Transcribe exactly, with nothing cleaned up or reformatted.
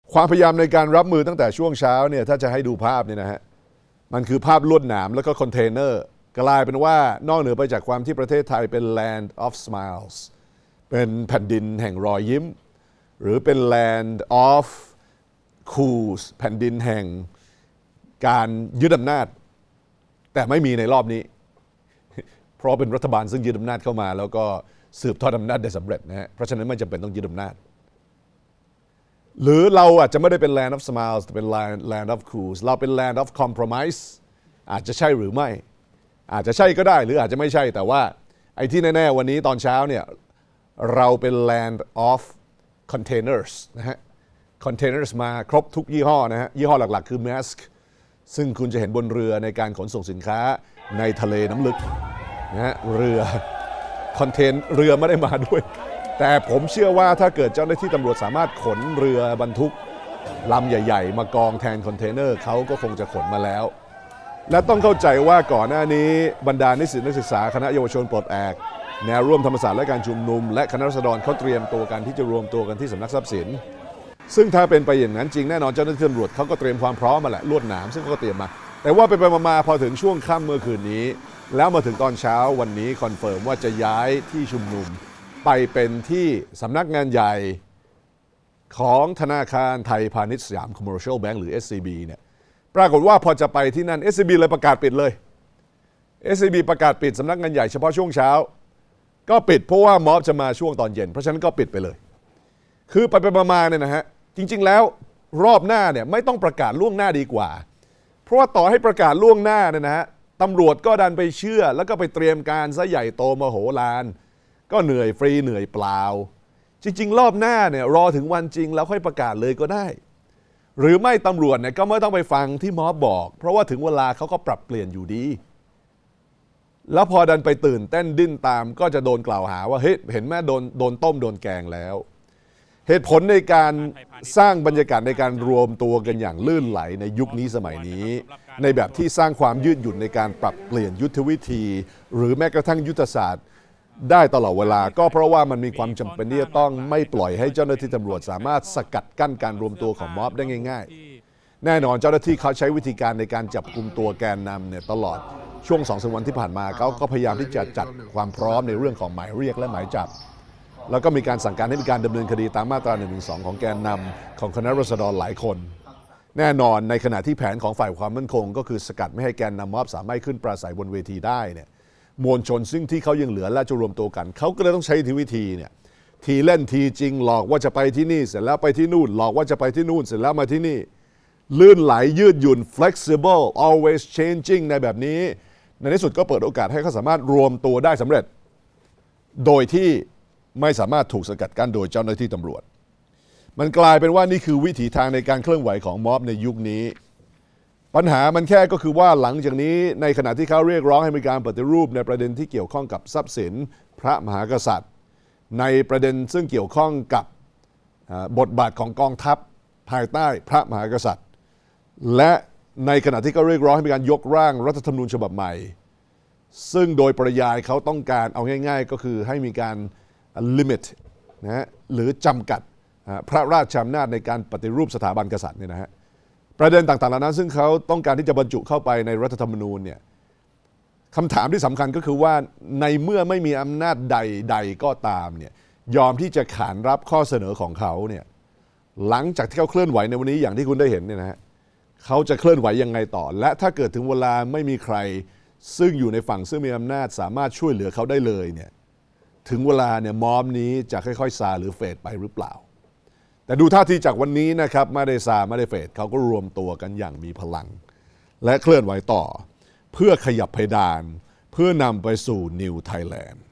ความพยายามในการรับมือตั้งแต่ช่วงเช้าเนี่ยถ้าจะให้ดูภาพเนี่ยนะฮะมันคือภาพลวดหนามแล้วก็คอนเทนเนอร์กลายเป็นว่านอกเหนือไปจากความที่ประเทศไทยเป็น land of smiles เป็นแผ่นดินแห่งรอยยิ้มหรือเป็น land of coups แผ่นดินแห่งการยึดอำนาจแต่ไม่มีในรอบนี้เพราะเป็นรัฐบาลซึ่งยึดอำนาจเข้ามาแล้วก็สืบทอดอำนาจได้สำเร็จนะฮะเพราะฉะนั้นไม่จำเป็นต้องยึดอำนาจหรือเราอาจจะไม่ได้เป็น land of smiles แต่เป็น land land of coups เราเป็น land of compromise อาจจะใช่หรือไม่อาจจะใช่ก็ได้หรืออาจจะไม่ใช่แต่ว่าไอ้ที่แน่ๆวันนี้ตอนเช้าเนี่ยเราเป็น land of containers นะฮะ containers มาครบทุกยี่ห้อนะฮะยี่ห้อหลักๆคือ mask ซึ่งคุณจะเห็นบนเรือในการขนส่งสินค้าในทะเลน้ำลึกนะฮะเรือคอนเทนเรือไม่ได้มาด้วยแต่ผมเชื่อว่าถ้าเกิดเจ้าหน้าที่ตำรวจสามารถขนเรือบรรทุกลำใหญ่ๆมากองแทนคอนเทนเนอร์เขาก็คงจะขนมาแล้วและต้องเข้าใจว่าก่อนหน้านี้บรรดานิสิตนักศึกษาคณะเยาวชนปลดแอกแนวร่วมธรรมศาสตร์และการชุมนุมและคณะราษฎรเขาเตรียมตัวกันที่จะรวมตัวกันที่สำนักทรัพย์สินซึ่งถ้าเป็นไปอย่างนั้นจริงแน่นอนเจ้าหน้าที่ตำรวจเขาก็เตรียมความพร้อมมาแหละลวดหนามซึ่งเขาก็เตรียมมาแต่ว่าไปไปมาพอถึงช่วงค่ำเมื่อคืนนี้แล้วมาถึงตอนเช้าวันนี้คอนเฟิร์มว่าจะย้ายที่ชุมนุมไปเป็นที่สำนักงานใหญ่ของธนาคารไทยพาณิชย์สยาม Commercial Bank หรือ เอส ซี บี เนี่ยปรากฏว่าพอจะไปที่นั่น เอส ซี บี เลยประกาศปิดเลย เอส ซี บี ประกาศปิดสำนักงานใหญ่เฉพาะช่วงเช้าก็ปิดเพราะว่าม็อบจะมาช่วงตอนเย็นเพราะฉะนั้นก็ปิดไปเลยคือไปไปมาๆเนี่ยนะฮะจริงๆแล้วรอบหน้าเนี่ยไม่ต้องประกาศล่วงหน้าดีกว่าเพราะว่าต่อให้ประกาศล่วงหน้าเนี่ยนะฮะตำรวจก็ดันไปเชื่อแล้วก็ไปเตรียมการซะใหญ่โตมโหฬารก็เหนื่อยฟรีเหนื่อยเปล่าจริงๆรอบหน้าเนี่ยรอถึงวันจริงแล้วค่อยประกาศเลยก็ได้หรือไม่ตำรวจเนี่ยก็ไม่ต้องไปฟังที่ม็อบบอกเพราะว่าถึงเวลาเขาก็ปรับเปลี่ยนอยู่ดีแล้วพอดันไปตื่นเต้นดิ้นตามก็จะโดนกล่าวหาว่าเฮ้ยเห็นแม่โดนโดนต้มโดนแกงแล้วเหตุผลในการสร้างบรรยากาศในการรวมตัวกันอย่างลื่นไหลในยุคนี้สมัยนี้ในแบบที่สร้างความยืดหยุ่นในการปรับเปลี่ยนยุทธวิธีหรือแม้กระทั่งยุทธศาสตร์ได้ตลอดเวลาก็เพราะว่ามันมีความจำเป็นที่จะต้องไม่ปล่อยให้เจ้าหน้าที่ตำรวจสามารถสกัดกั้นการรวมตัวของม็อบได้ง่ายๆแน่นอนเจ้าหน้าที่เขาใช้วิธีการในการจับกุมตัวแกนนำเนี่ยตลอดช่วงสองสามวันที่ผ่านมาเขาก็พยายามที่จะจัดความพร้อมในเรื่องของหมายเรียกและหมายจับแล้วก็มีการสั่งการให้มีการดำเนินคดีตามมาตราหนึ่งหนึ่งสองของแกนนำของคณะราษฎรหลายคนแน่นอนในขณะที่แผนของฝ่ายความมั่นคงก็คือสกัดไม่ให้แกนนำม็อบสามารถขึ้นปราศัยบนเวทีได้เนี่ยมวลชนซึ่งที่เขายังเหลือและจะรวมตัวกันเขาก็เลยต้องใช้ทีวิธีเนี่ยทีเล่นทีจริงหลอกว่าจะไปที่นี่เสร็จแล้วไปที่นู่นหลอกว่าจะไปที่นู่นเสร็จแล้วมาที่นี่ลื่นไหลยืดหยุ่น flexible always changing ในแบบนี้ในที่สุดก็เปิดโอกาสให้เขาสามารถรวมตัวได้สำเร็จโดยที่ไม่สามารถถูกสกัดกั้นโดยเจ้าหน้าที่ตำรวจมันกลายเป็นว่านี่คือวิถีทางในการเคลื่อนไหวของม็อบในยุคนี้ปัญหามันแค่ก็คือว่าหลังจากนี้ในขณะที่เขาเรียกร้องให้มีการปฏิรูปในประเด็นที่เกี่ยวข้องกับทรัพย์สินพระมหากษัตริย์ในประเด็นซึ่งเกี่ยวข้องกับบทบาทของกองทัพภายใต้พระมหากษัตริย์และในขณะที่เขาเรียกร้องให้มีการยกร่างรัฐธรรมนูญฉบับใหม่ซึ่งโดยปริยายเขาต้องการเอาง่ายๆก็คือให้มีการลิมิตนะฮะหรือจำกัดพระราชอำนาจในการปฏิรูปสถาบันกษัตริย์เนี่ยนะฮะประเด็นต่างๆเหล่านั้นซึ่งเขาต้องการที่จะบรรจุเข้าไปในรัฐธรรมนูญเนี่ยคำถามที่สำคัญก็คือว่าในเมื่อไม่มีอำนาจใดๆก็ตามเนี่ยยอมที่จะขานรับข้อเสนอของเขาเนี่ยหลังจากที่เขาเคลื่อนไหวในวันนี้อย่างที่คุณได้เห็นเนี่ยนะฮะเขาจะเคลื่อนไหวยังไงต่อและถ้าเกิดถึงเวลาไม่มีใครซึ่งอยู่ในฝั่งซึ่งมีอำนาจสามารถช่วยเหลือเขาได้เลยเนี่ยถึงเวลาเนี่ยม็อบนี้จะค่อยๆซาหรือเฟดไปหรือเปล่าแต่ดูท่าทีจากวันนี้นะครับไม่ได้ซาไม่ได้เฟดเขาก็รวมตัวกันอย่างมีพลังและเคลื่อนไหวต่อเพื่อขยับเพดานเพื่อนำไปสู่ New Thailand